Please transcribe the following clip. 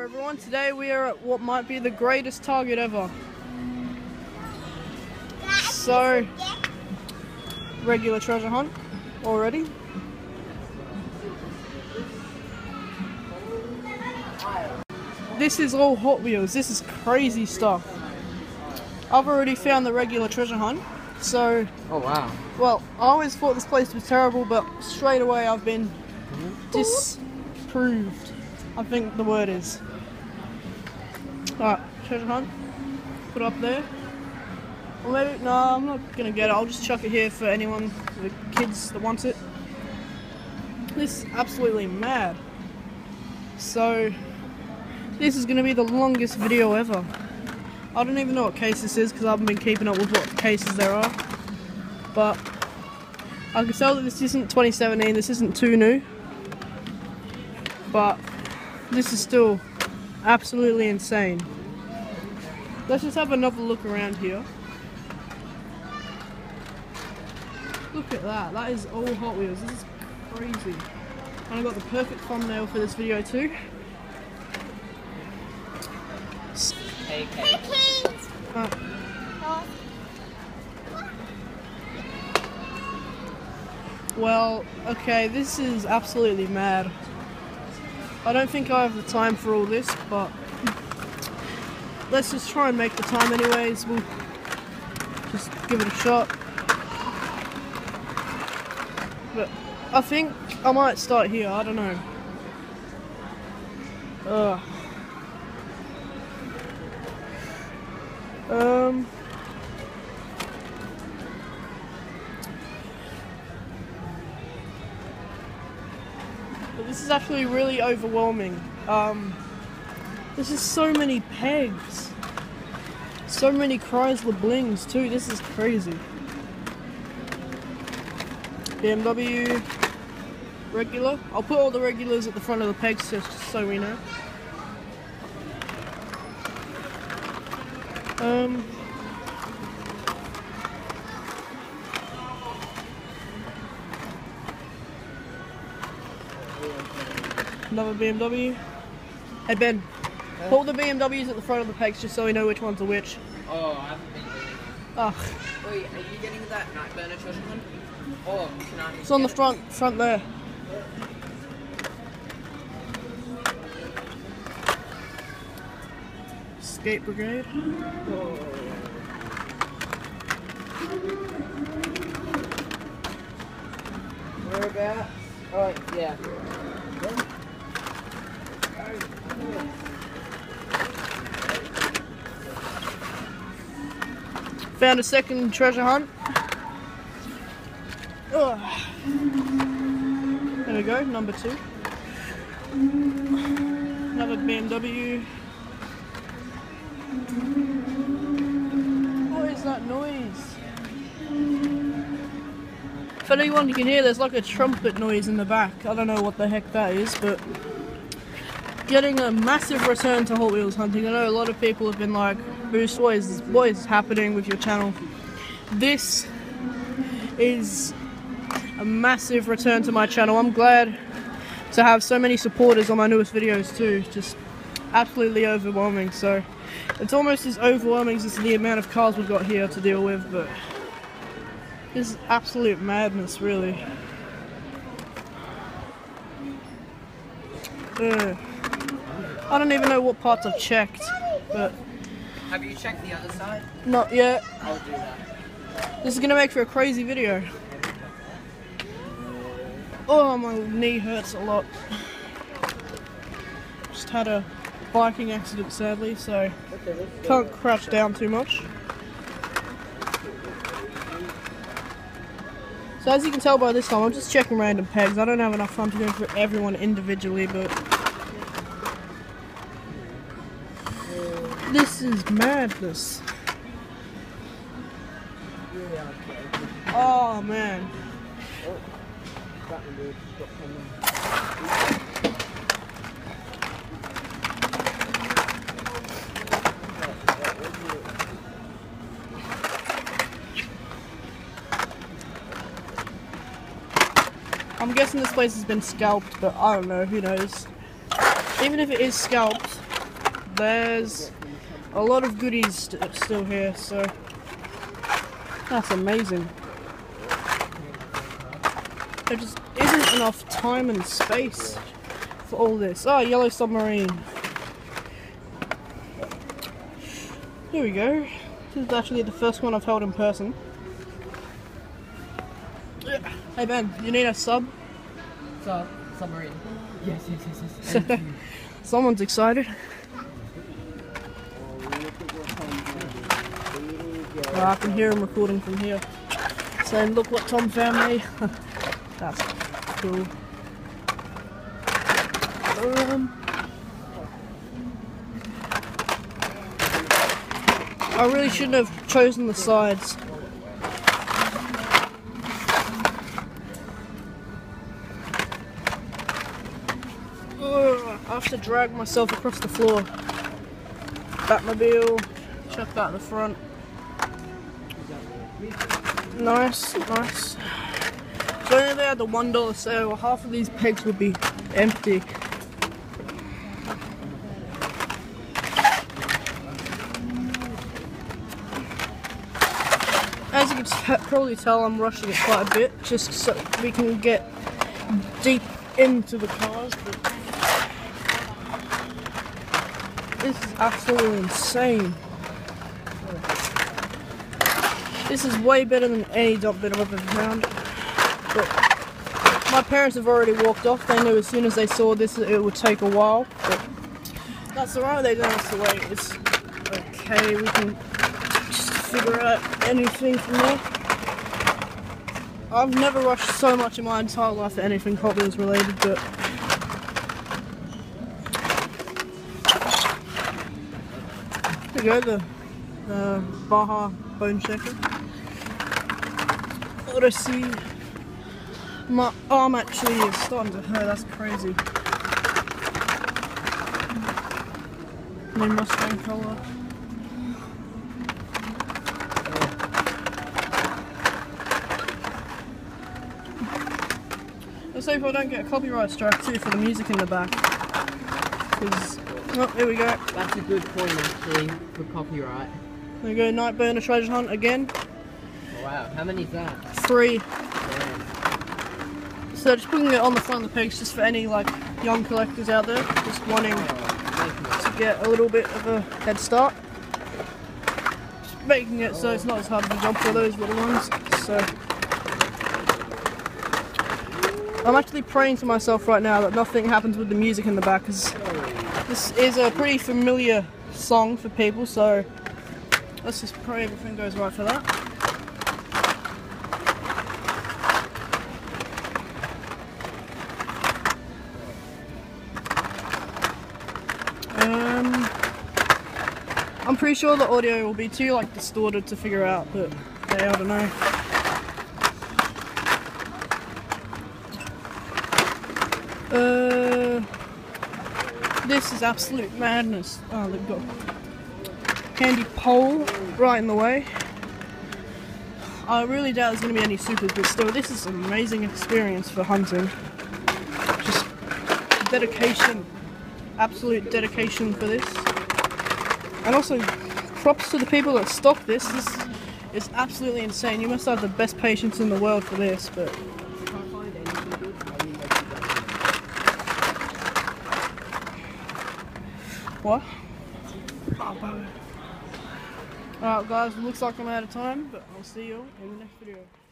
everyone, today we are at what might be the greatest Target ever. So, regular treasure hunt already. This is all Hot Wheels, this is crazy stuff. I've already found the regular treasure hunt, so... Oh wow. Well, I always thought this place was terrible, but straight away I've been disproved. I think the word is. Alright, treasure hunt. Put it up there. Or maybe, no, I'm not gonna get it. I'll just chuck it here for anyone, the kids that wants it. This is absolutely mad. So, this is gonna be the longest video ever. I don't even know what case this is because I haven't been keeping up with what cases there are. But I can tell that this isn't 2017, this isn't too new. But this is still absolutely insane. Let's just have another look around here. Look at that, that is all Hot Wheels, this is crazy. And I got the perfect thumbnail for this video too. Hey, kids! Well, okay, this is absolutely mad. I don't think I have the time for all this, but let's just try and make the time anyways. We'll just give it a shot. But I think I might start here, I don't know. But this is actually really overwhelming. There's just so many pegs. So many Chrysler blings too, this is crazy. BMW, regular. I'll put all the regulars at the front of the pegs just so we know. Another BMW. Hey Ben, put all the BMWs at the front of the pegs just so we know which ones are which. Oh, I haven't been doing it. Ugh. Wait, are you getting that night burner treasure hunt? Oh, can I? It's on the front there. Skate Brigade. Oh. Whereabouts? Oh, yeah. Found a second treasure hunt. Ugh. There we go, number 2. Another BMW. What is that noise? If anyone can hear, there's like a trumpet noise in the back. I don't know what the heck that is, but getting a massive return to Hot Wheels hunting. I know a lot of people have been like, Boost, what is happening with your channel? This is a massive return to my channel. I'm glad to have so many supporters on my newest videos too. Just absolutely overwhelming. So it's almost as overwhelming as the amount of cars we've got here to deal with, but this is absolute madness, really. I don't even know what parts I've checked, but... Have you checked the other side? Not yet. I'll do that. This is gonna make for a crazy video. Oh, my knee hurts a lot. Just had a biking accident, sadly, so can't crouch down too much. So as you can tell by this time, I'm just checking random pegs. I don't have enough time to go for everyone individually, but this is madness. Oh man. I'm guessing this place has been scalped, but I don't know, who knows. Even if it is scalped, there's a lot of goodies still here, so that's amazing. There just isn't enough time and space for all this. Oh, Yellow Submarine. Here we go. This is actually the first one I've held in person. Hey Ben, you need a sub? Submarine. Yes. Someone's excited. Oh, I can hear him recording from here, saying, "Look what Tom found me." That's cool. I really shouldn't have chosen the sides. I have to drag myself across the floor. Batmobile, chuck that in the front. Nice. So if they had the $1 sale, half of these pegs would be empty. As you can probably tell, I'm rushing it quite a bit, just so we can get deep into the cars. But this is absolutely insane. This is way better than any dump bed I've ever found. But my parents have already walked off. They knew as soon as they saw this it would take a while. But that's alright, they don't have to wait. It's okay, we can just figure out anything from there. I've never rushed so much in my entire life for anything Hot Wheels related, but here we go, the Baja Bone Checker. Odyssey. My arm actually is starting to hurt, that's crazy. New Mustang colour. Let's hope I don't get a copyright strike too for the music in the back. Oh, here we go. That's a good point actually for copyright. There we go, Nightburner Treasure Hunt again. Oh, wow, how many is that? 3. Yeah. So just putting it on the front of the pegs just for any like young collectors out there just wanting to get a little bit of a head start. Just making it so it's not as hard to jump for those little ones. So I'm actually praying to myself right now that nothing happens with the music in the back, because this is a pretty familiar song for people, so let's just pray everything goes right for that. I'm pretty sure the audio will be too like distorted to figure out, but yeah, I don't know. This is absolute madness. Oh, they've got handy pole right in the way. I really doubt there's going to be any supers, but still, this is an amazing experience for hunting. Just dedication, absolute dedication for this. And also, props to the people that stock this. This is absolutely insane. You must have the best patience in the world for this, but what? Alright guys, looks like I'm out of time, but I'll see you in the next video.